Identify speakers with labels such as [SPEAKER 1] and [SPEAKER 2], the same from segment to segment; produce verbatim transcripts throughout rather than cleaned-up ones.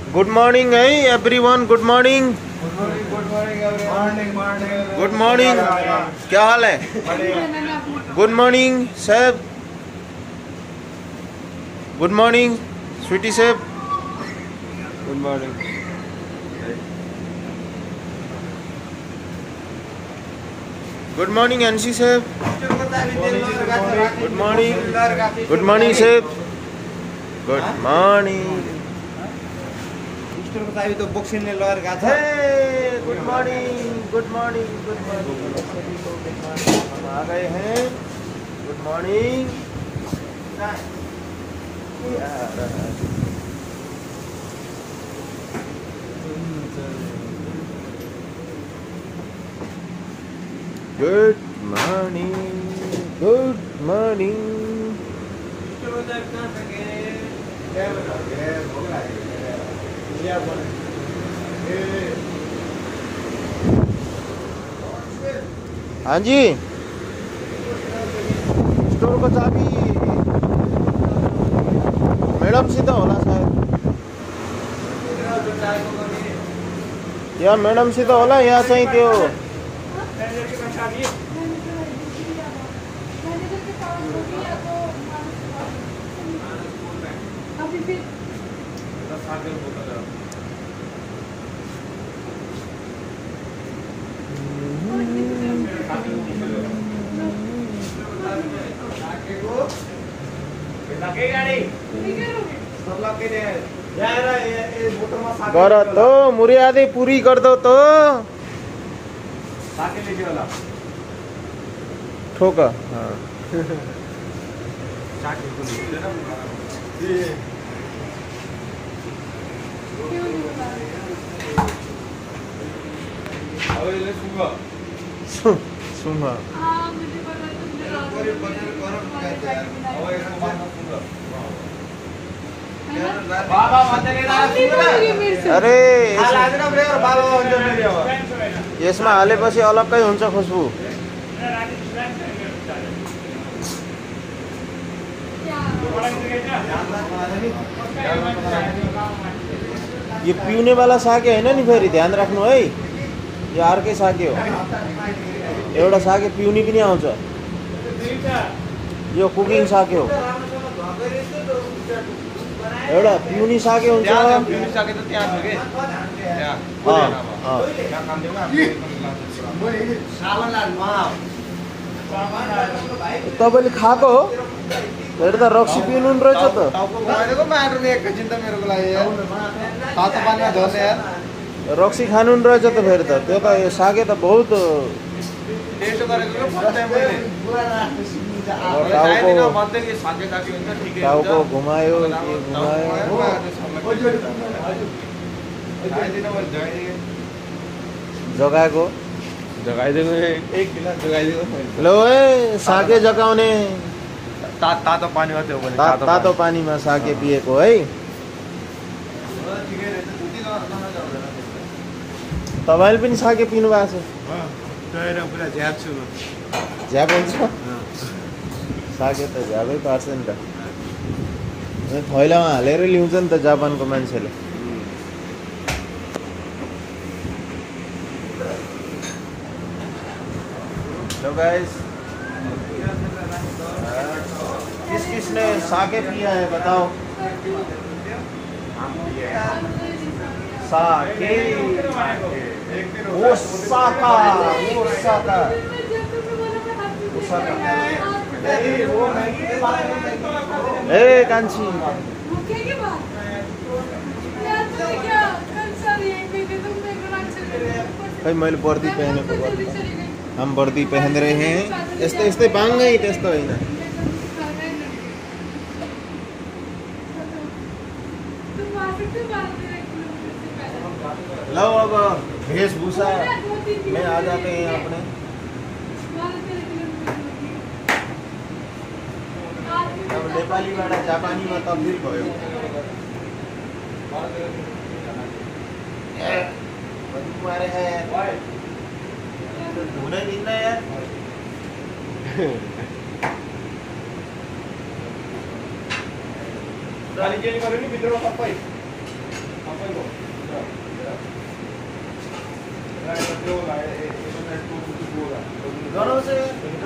[SPEAKER 1] Good morning hi everyone, good morning. Good morning, क्या हाल है? गुड मॉर्निंग सैब, गुड मॉर्निंग स्वीटी सैब, गुड मॉर्निंग। गुड मॉर्निंग एनसी सैब, गुड मॉर्निंग। गुड मॉर्निंग सैब, गुड मॉर्निंग।
[SPEAKER 2] तो बक्सिङ ने लहर गएको छ।
[SPEAKER 1] Good morning, good morning, good morning सभी को गुड मॉर्निंग। हम आ गए हैं, good morning. Good morning, good morning. हाँ जी, स्टोर को चाबी मैडम सीधा होला शायद, या मैडम सीधा होला यहाँ चाहिँ त्यो गर तो मुरी आधी पूरी कर दो तो ठोका। हाँ सुमा अरे यसमा हालेपछि अलग्गै हुन्छ खुशबू। यो पिउने वाला सागे हैन नि, फेरि ध्यान राख्नु है, यो अर्कै सागे हो। एउटा सागे पिउने पनि आउँछ, यो कुकिङ सागे हो। एउटा पिउनी सागे हुन्छ,
[SPEAKER 2] पिउनी सागे त त्यहाँ छ के
[SPEAKER 1] तपाईँले खाएको हो? फेरि त रक्सी पिउनु रहेछ त। रक्सी खानु रहेछ त फेरि त, त्यो त यो सागे त बहुत टाउको घुमायो के घुमायो। जगाएको
[SPEAKER 2] जगाइदिनु, एक गिलास जगाइदिनु।
[SPEAKER 1] लो ए सागे जगाउने
[SPEAKER 2] ता तातो पानीमा त्यो पनि
[SPEAKER 1] ता, तातो पानीमा सागे पिएको है। तपाईँले पनि सागे पिउनु भएको छ? झ्याप हुन्छ सागे त, झ्यापै पार्छ नि त। थैलामा हालेर ल्याउँछ नि त जापानको मान्छेले। हेलो गाइस, किस किसने सागे पिया है बताओ? सागे ओसाका, ओसाका, ओसाका। ए कान्छी खै मैले वर्दी पहनेको, हम वर्दी पहन रहे हैं। यस्तै यस्तै बाङ्गै त्यस्तो होइन। लो अब वेशभूषा में आ जाते हैं अपने। अब नेपालीबाट जापानीमा तब्दिल भयो। मारे है धुनै दिन्न यार।
[SPEAKER 2] गाली जेल गर्यो नि भित्र सबै।
[SPEAKER 1] घरों से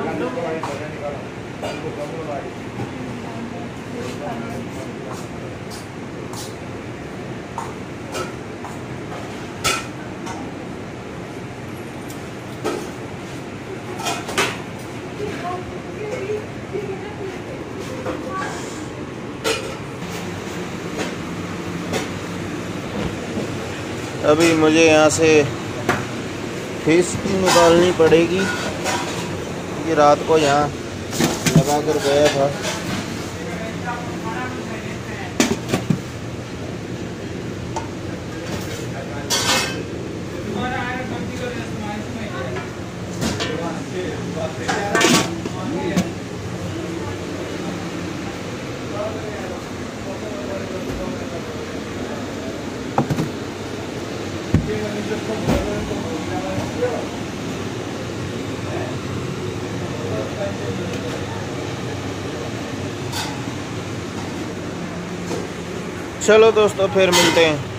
[SPEAKER 1] अभी मुझे यहाँ से फीस निकालनी पड़ेगी कि रात को यहाँ लगा कर गया था। चलो दोस्तों, फिर मिलते हैं।